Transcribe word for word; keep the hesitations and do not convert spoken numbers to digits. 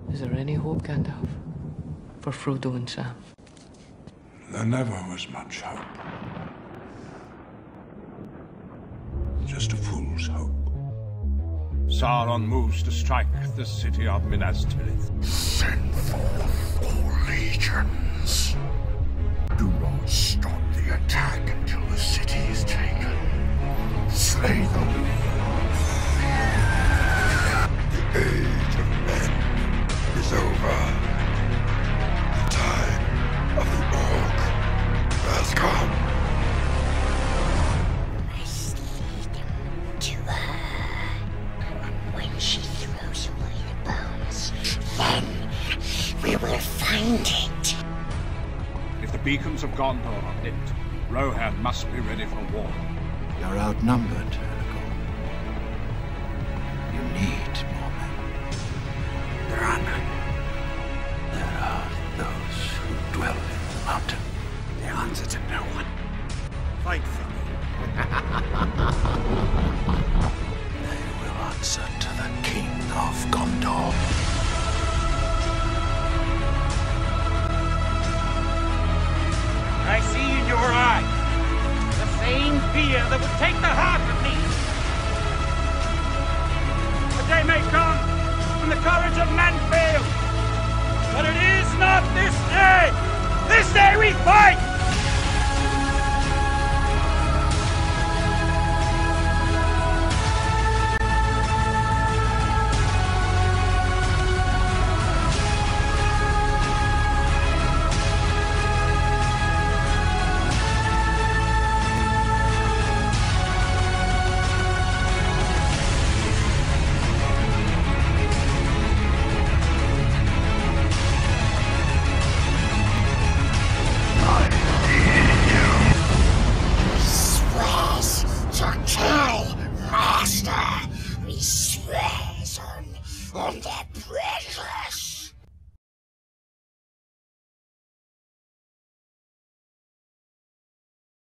Is there any hope, Gandalf, for Frodo and Sam? There never was much hope. Just a fool's hope. Sauron moves to strike the city of Minas Tirith. Send forth all legions. Do not stop the attack until the city is taken. Slay them. The age of men is over. The time of the orc has come. I slay them to her. And when she throws away the bones, then we will find it. If the beacons of Gondor are lit, Rohan must be ready for war. You're outnumbered, Aragorn. You need more men. There are none. There are those who dwell in the mountain. The answer to no one. Fight for me. They will answer to the King of Gondor. I see in your eyes the same fear that would take the heart of me. The day may come when the courage of man fails, but it is not this day. This day we fight!